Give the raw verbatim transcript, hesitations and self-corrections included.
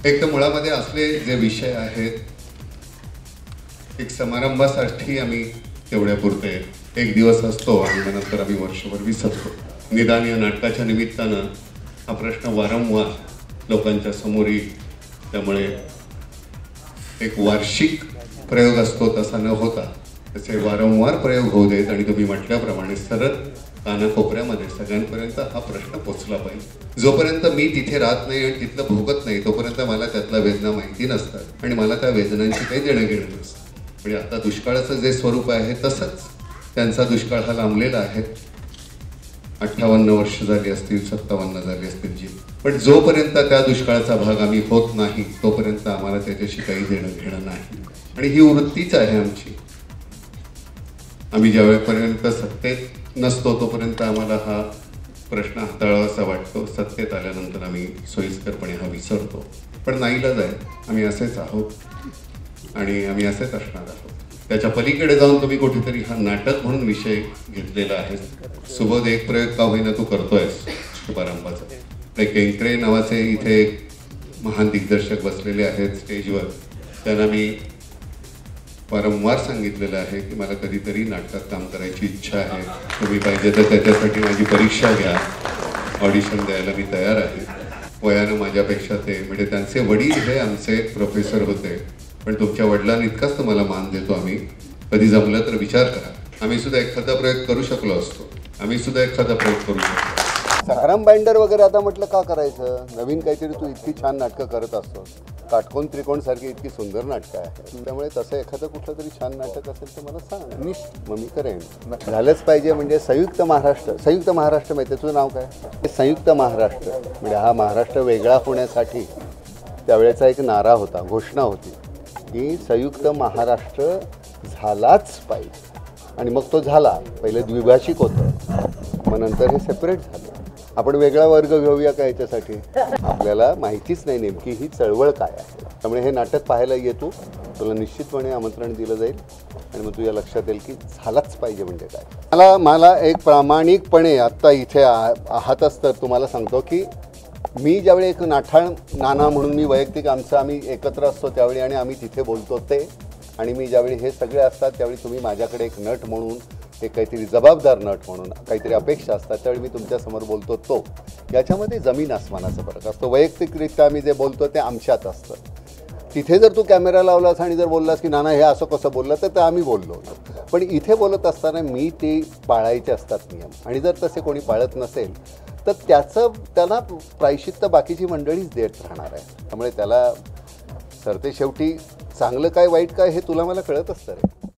एक तर मुळामध्ये असले जे विषय आहेत एक समारंभासाठी आम्ही तेवढ्यापुरते एक दिवस असतो आणि नंतर आम्ही वर्षभर विसरतो. निदान या नाटकाच्या निमित्तानं हा प्रश्न वारंवार लोकांच्या समोर येईल. त्यामुळे एक वार्षिक प्रयोग असतो तसा न होता त्याचे वारंवार प्रयोग होऊ देत आणि तुम्ही म्हटल्याप्रमाणे सरळ कानाकोपऱ्यामध्ये सगळ्यांपर्यंत हा प्रश्न पोचला पाहिजे. जोपर्यंत मी तिथे राहत नाही आणि तिथलं भोगत नाही तोपर्यंत मला त्यातल्या वेदना माहिती नसतात आणि मला त्या वेदनांची काही देणं घेणं नसतं. म्हणजे आता दुष्काळाचं जे स्वरूप आहे तसंच त्यांचा दुष्काळ हा लांबलेला आहे. अठ्ठावन्न वर्ष झाली असतील, सत्तावन्न झाली असतील जी, पण जोपर्यंत त्या दुष्काळाचा भाग आम्ही होत नाही तोपर्यंत आम्हाला त्याच्याशी काही देणं घेणं नाही. आणि ही वृत्तीच आहे आमची. आम्ही ज्यावेळेपर्यंत सत्तेत नसतो तोपर्यंत आम्हाला हा प्रश्न हाताळावासा वाटतो. सत्तेत आल्यानंतर आम्ही सोयीस्करपणे हा विसरतो. पण नाईलाज आहे, आम्ही असेच आहोत आणि आम्ही असेच असणार आहोत. त्याच्या पलीकडे जाऊन तुम्ही कुठेतरी हा नाटक म्हणून विषय घेतलेला आहे. सुबोध एक प्रयोग का होईना तू करतोयस शुभारंभाचा. एक केंकरे नावाचे इथे महान दिग्दर्शक बसलेले आहेत स्टेजवर. त्यांना मी वारंवार सांगितलेलं आहे की मला कधीतरी नाटकात काम करायची इच्छा आहे. तुम्ही पाहिजे तर त्याच्यासाठी माझी परीक्षा घ्या, ऑडिशन द्यायला मी तयार आहे. वयानं माझ्यापेक्षा ते म्हणजे त्यांचे वडील हे आमचे प्रोफेसर होते, पण तुमच्या वडिलांनी इतकाच तुम्हाला मान देतो आम्ही. कधी जमलं तर विचार करा. आम्ही सुद्धा एखादा प्रयोग करू शकलो असतो. आम्ही सुद्धा एखादा प्रयोग करू शकतो. सखाराम बाइंडर वगैरे आता म्हटलं का करायचं? नवीन काहीतरी तू इतकी छान नाटकं करत असतो. काटकोन त्रिकोण सारखी इतकी सुंदर नाटकं आहे. त्यामुळे तसं एखादं कुठलं तरी छान नाटक असेल तर मला सांग, मी मग मी करेन. झालंच पाहिजे. म्हणजे संयुक्त महाराष्ट्र, संयुक्त महाराष्ट्र माहिती आहे तुझं नाव काय? संयुक्त महाराष्ट्र म्हणजे हा महाराष्ट्र वेगळा होण्यासाठी त्यावेळेचा एक नारा होता, घोषणा होती की संयुक्त महाराष्ट्र झालाच पाहिजे. आणि मग तो झाला. पहिले द्विभाषिक होतं, मग नंतर हे सेपरेट झालं. आपण वेगळा वर्ग घेऊया का याच्यासाठी? आपल्याला माहितीच नाही नेमकी ही चळवळ काय आहे. त्यामुळे हे नाटक पाहायला येतो, तुला निश्चितपणे आमंत्रण दिलं जाईल आणि मग तुझ्या लक्षात येईल की झालाच पाहिजे म्हणजे काय. मला मला एक प्रामाणिकपणे आत्ता इथे आहातच तर तुम्हाला सांगतो की मी ज्यावेळी एक नाठाळ नाना म्हणून मी वैयक्तिक आमचं आम्ही एकत्र असतो त्यावेळी आणि आम्ही तिथे बोलतो ते, आणि मी ज्यावेळी हे सगळे असतात त्यावेळी तुम्ही माझ्याकडे एक नट म्हणून, एक काहीतरी जबाबदार नट म्हणून काहीतरी अपेक्षा असतात त्यावेळी मी तुमच्यासमोर बोलतो तो, याच्यामध्ये जमीन आसमानाचा फरक असतो. वैयक्तिकरित्या आम्ही जे बोलतो ते आमच्यात असतं. तिथे जर तू कॅमेरा लावलास आणि जर बोललास की नाना हे असं कसं बोललं तर ते आम्ही बोललो. पण इथे बोलत असताना मी ते पाळायचे असतात नियम, आणि जर तसे कोणी पाळत नसेल तर त्याचं त्यांना प्रायश्चित्त बाकीची मंडळीच देत राहणार आहे. त्यामुळे त्याला सरते शेवटी चांगलं काय वाईट काय हे तुला मला कळत असतं रे.